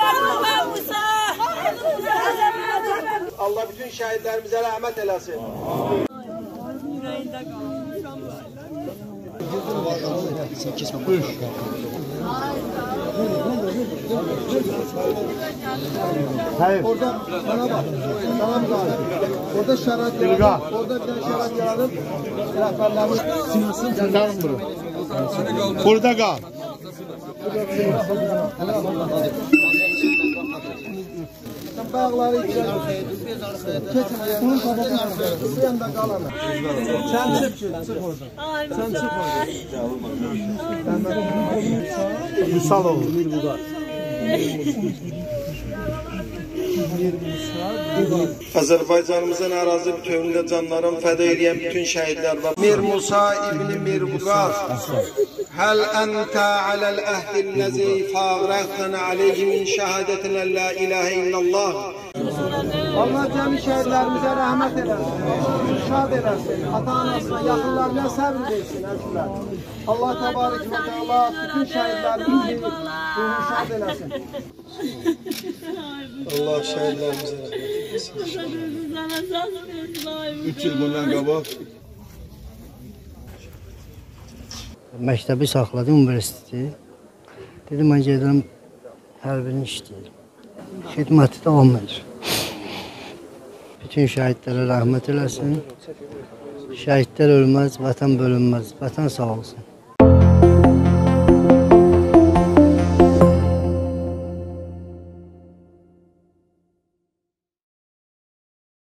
Allah bütün şehitlerimize rahmet eylesin. Hayır. Orada bana bak. Tamam galiba. Orada şarat yaradım. Orada bir tane şarat yaradım. Rehberlerimiz sinirsin. Canım bunu. Burada kal. Bağları içeri. Bunun kafasına bir yanda kalanlar. Sen çık oradan. Sen çık oradan. Müsal olur. Azərbaycanımızın ərazi bütövlüyündə canlarını fəda edən bütün şəhidlər var. Mir Musa ibn Mirbuqaz. Həl əntə aləl əhdil-ləzi fəğrəqtən aleyhi min şəhadətinə la ilahə illallah. Allah cəmi şəhidlərimizə rəhmət eləsin, şad eləsin, ata-anasına, yaxınlarına səbr versin, əzizlər. Allah təbarək və təala bütün şəhidlərimizi şad eləsin. Allah şəhidlərimizə rəhmət eləsin. 3 il bundan qabaq məktəbi saxladım, universiteti. Dedim, mən gedirəm, hərbini işləyirəm. Xidməti davam edir. Bütün şəhidlərə rəhmət eləsin. Şəhidlər ölməz, vətən bölünməz. Vətən sağ olsun.